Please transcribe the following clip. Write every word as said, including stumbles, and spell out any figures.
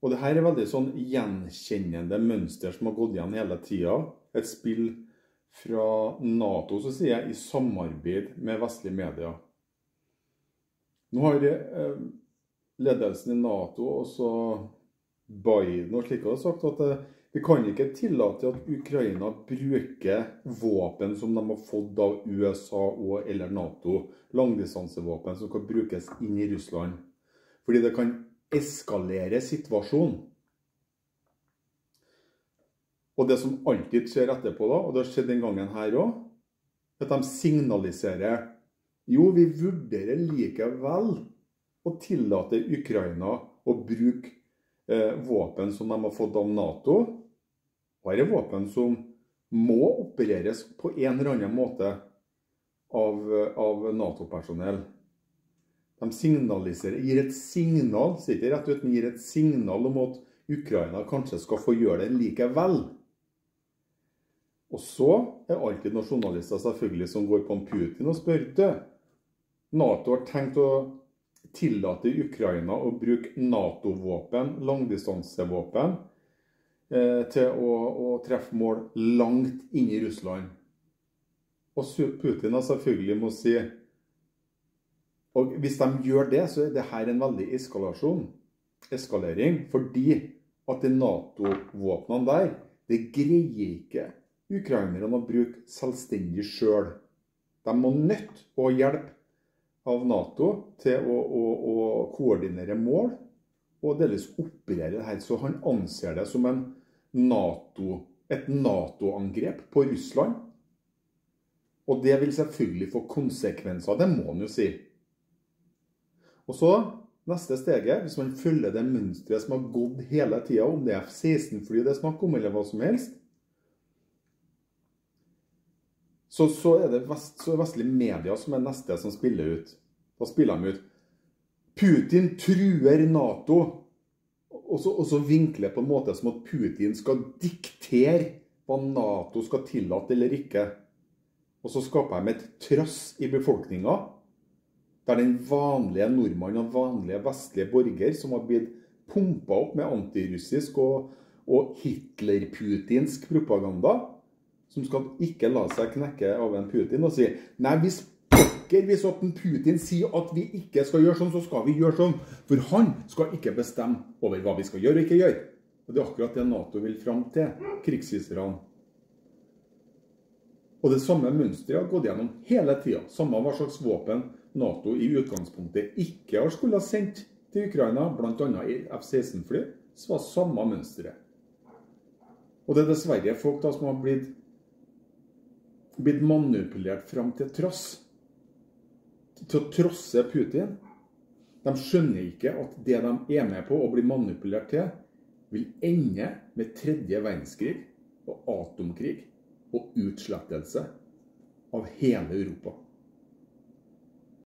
Og det her er veldig sånn gjenkjennende mønster som har gått igjen hele tiden. Et spill fra NATO, så sier jeg, i samarbeid med vestlige medier. Nå har eh, ledelsen i NATO, og så Biden og slik har sagt at eh, vi kan ikke tillate at Ukraina bruker våpen som de har fått av U S A og eller NATO, langdistansevåpen som kan brukes inn i Russland. Fordi det kan eskalere situasjonen. Og det som alltid skjer etterpå da, og det har skjedd den gangen her også, at de signaliserer, jo, vi vurderer likevel å tillate Ukraina å bruke eh, våpen som de har fått av NATO. Og her er våpen som må opereres på en eller annen måte av, av NATO-personell. De signaliserer, gir et signal, sier ikke rett ut, men gir et signal om at Ukraina kanskje skal få gjøre det likevel. Og så er alltid noen journalister selvfølgelig som går på Putin og spør det. NATO har tenkt å tillate Ukraina å bruke NATO-våpen, langdistansevåpen, eh, til å, å treffe mål langt inn i Russland. Og Putin har selvfølgelig må si, og hvis de gjør det, så er det her en veldig eskalasjon, eskalering, fordi at de NATO-våpnene der, det greier ikke ukrainerne å bruke selvstendig selv. De må nødt å hjelpe av NATO til å, å, å koordinere mål og dels operere det her. Så han anser det som en NATO, et NATO-angrep på Russland. Og det vil selvfølgelig få konsekvenser, det må han jo si. Og så, neste steget, hvis man følger det mønstret som har gått hele tiden, om det er F seksten fly det er snakk om, eller hva som helst, så, så er det vest, så er vestlige medier som er neste som spiller ut. Da spiller de ut. Putin truer NATO, og så, og så vinkler på en måte som at Putin skal diktere hva NATO skal tillate eller ikke. Og så skaper de et trass i befolkningen, der den vanlige nordmann og vanlige vestlige borger som har blitt pumpet opp med antirussisk og, og Hitler-putinsk propaganda, som skal ikke la seg knekke av en Putin og si, nei, hvis pokker, hvis at en Putin sier at vi ikke skal gjøre sånn, så skal vi gjøre sånn, for han skal ikke bestemme over hva vi skal gjøre og ikke gjøre. Og det er akkurat det NATO vil fram til, krigshisserne. Og det samme mønstret har gått gjennom hele tiden, samme hva slags våpen NATO i utgangspunktet ikke har skulle ha sendt til Ukraina, blant annet i F seksten fly, så var samme mønstret. Og det er dessverre folk da som har blitt, blitt manipulert frem til tross, til å trosse Putin. De skjønner ikke at det de er med på å bli manipulert til, vil ende med tredje verdenskrig og atomkrig og utslettelse av hele Europa.